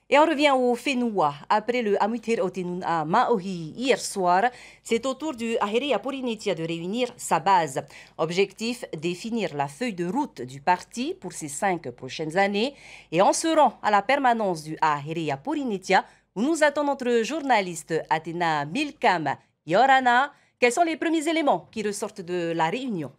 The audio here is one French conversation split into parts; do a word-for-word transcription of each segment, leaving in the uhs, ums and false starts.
Et on revient au Fénoua. Après le Amutir Otenun à Maohi hier soir, c'est au tour du Aherea Porinetia de réunir sa base. Objectif, définir la feuille de route du parti pour ces cinq prochaines années. Et on se rend à la permanence du Aherea Porinetia où nous attend notre journaliste Athéna Milkam Yorana. Quels sont les premiers éléments qui ressortent de la réunion?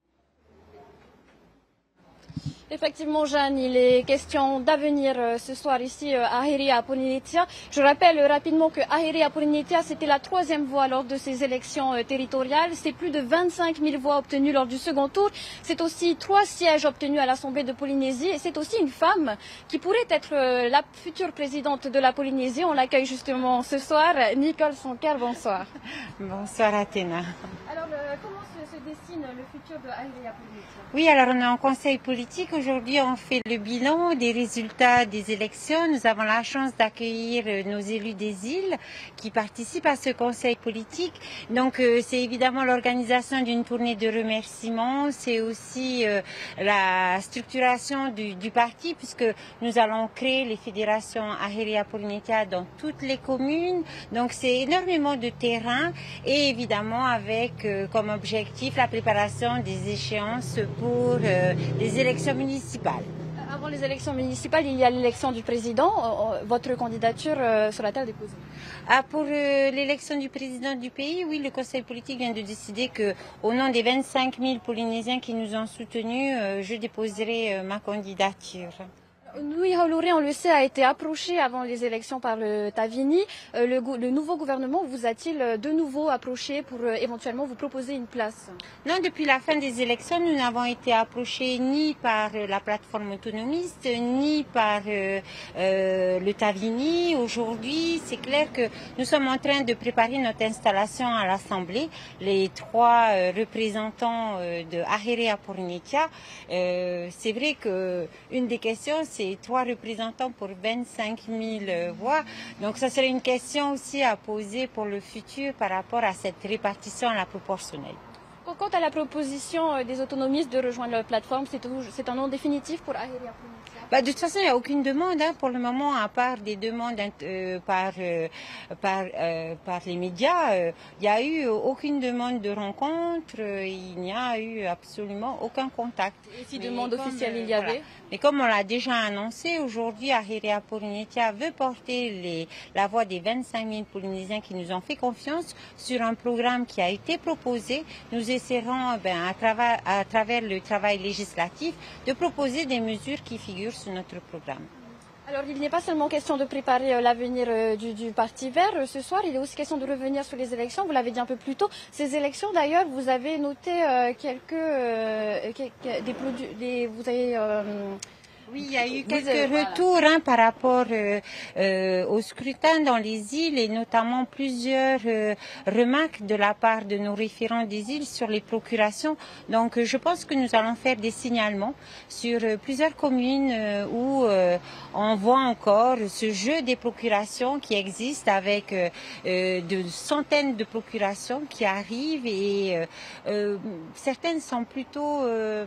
Effectivement, Jeanne, il est question d'avenir ce soir ici à Aherea Porinetia. Je rappelle rapidement que Aherea Porinetia, c'était la troisième voie lors de ces élections territoriales. C'est plus de vingt-cinq mille voix obtenues lors du second tour. C'est aussi trois sièges obtenus à l'Assemblée de Polynésie. Et c'est aussi une femme qui pourrait être la future présidente de la Polynésie. On l'accueille justement ce soir. Nicole Sonker, bonsoir. Bonsoir Athéna. Alors, comment se, se dessine le futur de Aherea Porinetia? Oui, alors on est en conseil politique. Aujourd'hui, on fait le bilan des résultats des élections. Nous avons la chance d'accueillir nos élus des îles qui participent à ce conseil politique. Donc, euh, c'est évidemment l'organisation d'une tournée de remerciements. C'est aussi euh, la structuration du, du parti puisque nous allons créer les fédérations Aherea Porinetia dans toutes les communes. Donc, c'est énormément de terrain et évidemment avec euh, comme objectif la préparation des échéances pour euh, les élections municipales. Avant les élections municipales, il y a l'élection du président. Votre candidature sera-t-elle déposée? Ah, pour euh, l'élection du président du pays, oui, le conseil politique vient de décider que, au nom des vingt-cinq mille Polynésiens qui nous ont soutenus, euh, je déposerai euh, ma candidature. Nui Hauloré, on le sait, a été approché avant les élections par le Tavini. Euh, le, le nouveau gouvernement vous a-t-il de nouveau approché pour euh, éventuellement vous proposer une place? Non, depuis la fin des élections, nous n'avons été approchés ni par euh, la plateforme autonomiste, ni par euh, euh, le Tavini. Aujourd'hui, c'est clair que nous sommes en train de préparer notre installation à l'Assemblée. Les trois euh, représentants euh, de Aherea Porinetia, euh, c'est vrai qu'une des questions, c'est trois représentants pour vingt-cinq mille voix. Donc, ça serait une question aussi à poser pour le futur par rapport à cette répartition à la proportionnelle. Quant à la proposition des autonomistes de rejoindre la plateforme, c'est un nom définitif pour Aherea Porinetia? Bah, de toute façon, il n'y a aucune demande hein, pour le moment, à part des demandes euh, par, euh, par, euh, par les médias. Euh, il n'y a eu aucune demande de rencontre, euh, il n'y a eu absolument aucun contact. Et si demande officielle il y avait? Voilà. Mais comme on l'a déjà annoncé, aujourd'hui, Aherea Porinetia veut porter les, la voix des vingt-cinq mille Polynésiens qui nous ont fait confiance sur un programme qui a été proposé. Nous essaierons, ben, à, travers, à travers le travail législatif, de proposer des mesures qui figurent sur notre programme. Alors, il n'est pas seulement question de préparer euh, l'avenir euh, du, du Parti vert euh, ce soir, il est aussi question de revenir sur les élections. Vous l'avez dit un peu plus tôt. Ces élections, d'ailleurs, vous avez noté euh, quelques, euh, quelques des produits, des, vous avez euh, Oui, il y a eu quelques retours hein, par rapport euh, euh, au scrutin dans les îles et notamment plusieurs euh, remarques de la part de nos référents des îles sur les procurations. Donc, euh, je pense que nous allons faire des signalements sur euh, plusieurs communes euh, où euh, on voit encore ce jeu des procurations qui existe avec euh, euh, de centaines de procurations qui arrivent et euh, euh, certaines sont plutôt... Euh,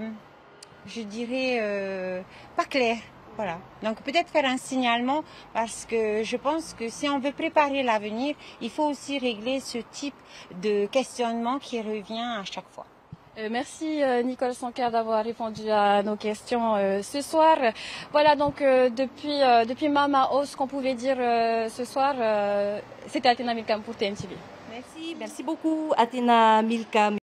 je dirais, euh, pas clair. Voilà. Donc peut-être faire un signalement parce que je pense que si on veut préparer l'avenir, il faut aussi régler ce type de questionnement qui revient à chaque fois. Euh, merci euh, Nicole Sonker d'avoir répondu à nos questions euh, ce soir. Voilà donc euh, depuis, euh, depuis Mamaos, ce qu'on pouvait dire euh, ce soir, euh, c'était Athéna Milkam pour T N T V. Merci, merci beaucoup Athéna Milkam.